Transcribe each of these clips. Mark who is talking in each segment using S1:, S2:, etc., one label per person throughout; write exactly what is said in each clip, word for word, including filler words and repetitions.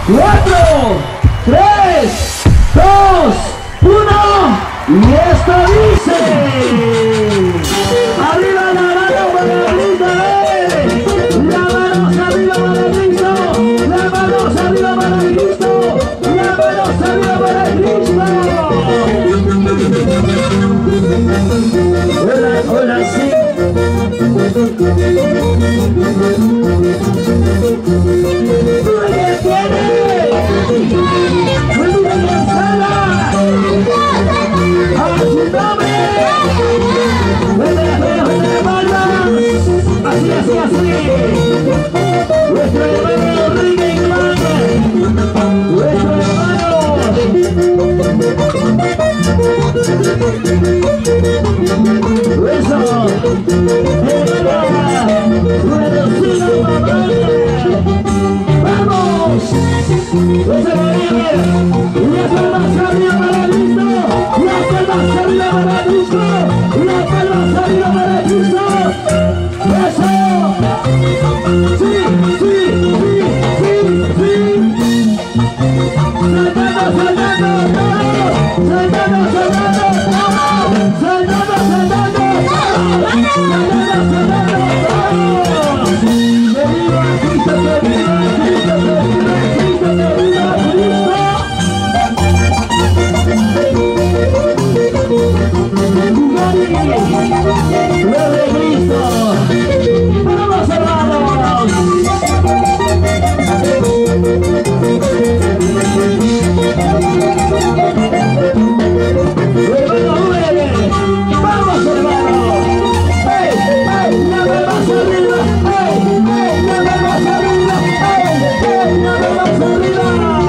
S1: cuatro, tres, dos, uno. Y esto dice: arriba la mano para Cristo, eh. La manos arriba para Cristo, la manos arriba para Cristo, la manos arriba para Cristo. Hola, hola, sí. ¿Quién tiene? ¡Venga, Gonzala! ¡A su nombre! ¡Vete, vete, vete, palmas! Así, así, así. Nuestro hermano Ricky Clan. Nuestro hermano. Eso. Hermana. Reducido papá. ¡Vamos! ¡Eso va bien! ¡La palma arriba para Cristo! ¡La palma arriba para Cristo! ¡La palma arriba para Cristo! ¡Eso! ¡Sí, sí, sí, sí, sí! ¡Saltando, saltando, todo! ¡Saltando, saltando, todo! ¡Saltando, saltando, todo! ¡Saltando, saltando, todo! ¡Que viva Cristo, que viva Cristo, que viva Cristo, que viva Cristo! ¡Lo de Cristo! ¡Vamos, hermanos! ¡Hermano, muere! ¡Vamos, hermano! ¡Ey, ey! ¡La vemos arriba! ¡Ey, ey! ¡La vemos arriba! ¡Ey, ey! ¡La vemos arriba!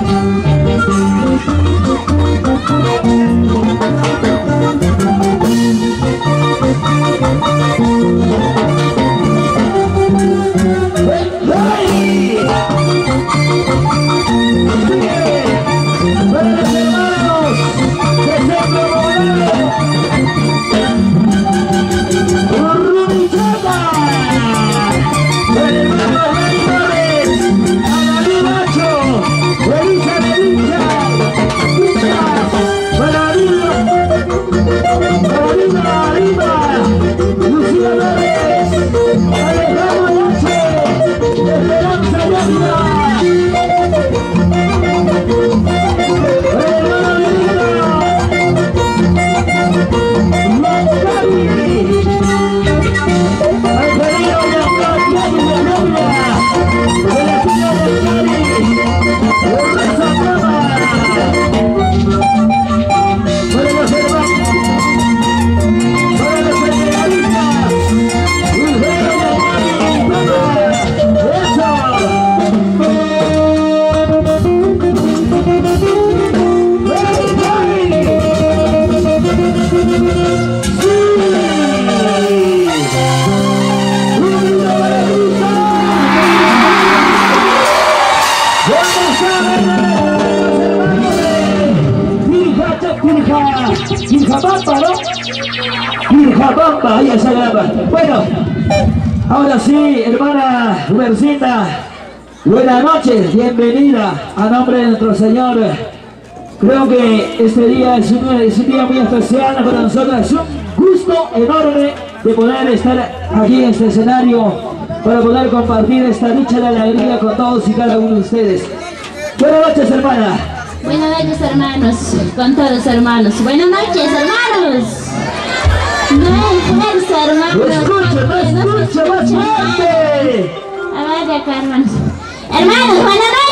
S1: Bueno, ahora sí, hermana Rubercita, buenas noches, bienvenida a nombre de nuestro Señor. Creo que este día es un, es un día muy especial para nosotros, es un gusto enorme de poder estar aquí en este escenario para poder compartir esta dicha de alegría con todos y cada uno de ustedes. Buenas noches, hermana.
S2: Buenas noches, hermanos, con todos hermanos. Buenas noches, hermanos. No hay fuerza, hermanos.
S1: No escucho, no escucho, más fuerte.
S2: A ver, de acá, hermanos. Hermanos, buenas noches.